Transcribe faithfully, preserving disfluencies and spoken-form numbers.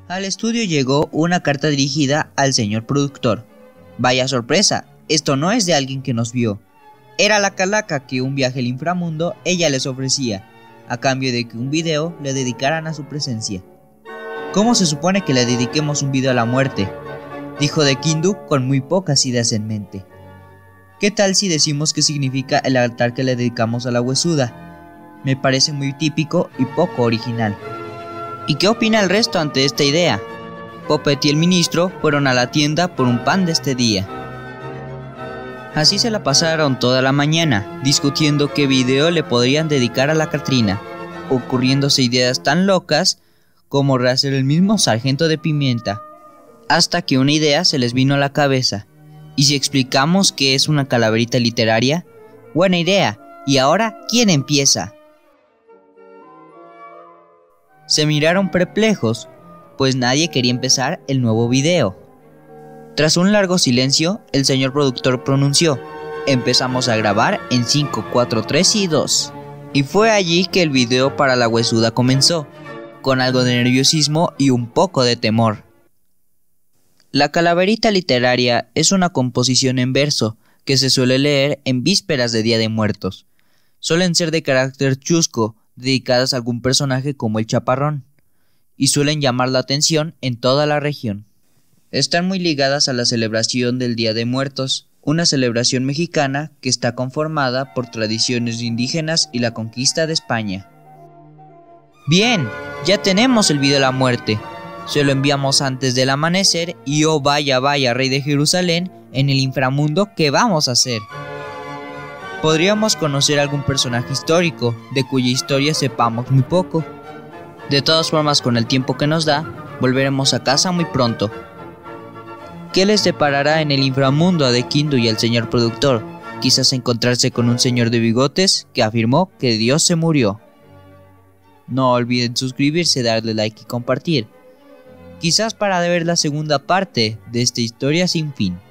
Al estudio llegó una carta dirigida al señor productor. Vaya sorpresa, esto no es de alguien que nos vio. Era la calaca que un viaje al inframundo ella les ofrecía, a cambio de que un video le dedicaran a su presencia. ¿Cómo se supone que le dediquemos un video a la muerte?, dijo de Kindu con muy pocas ideas en mente. ¿Qué tal si decimos qué significa el altar que le dedicamos a la huesuda? Me parece muy típico y poco original. ¿Y qué opina el resto ante esta idea? Poppet y el ministro fueron a la tienda por un pan de este día. Así se la pasaron toda la mañana, discutiendo qué video le podrían dedicar a la Catrina, ocurriéndose ideas tan locas como rehacer el mismo sargento de pimienta, hasta que una idea se les vino a la cabeza. ¿Y si explicamos qué es una calaverita literaria? Buena idea. ¿Y ahora quién empieza? Se miraron perplejos, pues nadie quería empezar el nuevo video. Tras un largo silencio, el señor productor pronunció: empezamos a grabar en cinco, cuatro, tres y dos. Y fue allí que el video para la huesuda comenzó, con algo de nerviosismo y un poco de temor. La calaverita literaria es una composición en verso que se suele leer en vísperas de Día de Muertos. Suelen ser de carácter chusco, dedicadas a algún personaje como el Chaparrón, y suelen llamar la atención en toda la región. Están muy ligadas a la celebración del Día de Muertos, una celebración mexicana que está conformada por tradiciones indígenas y la conquista de España. Bien, ya tenemos el video de la muerte. Se lo enviamos antes del amanecer y oh vaya vaya rey de Jerusalén, en el inframundo, ¿qué vamos a hacer? Podríamos conocer algún personaje histórico, de cuya historia sepamos muy poco. De todas formas, con el tiempo que nos da, volveremos a casa muy pronto. ¿Qué les deparará en el inframundo a De Kindu y al señor productor? Quizás encontrarse con un señor de bigotes que afirmó que Dios se murió. No olviden suscribirse, darle like y compartir. Quizás para ver la segunda parte de esta historia sin fin.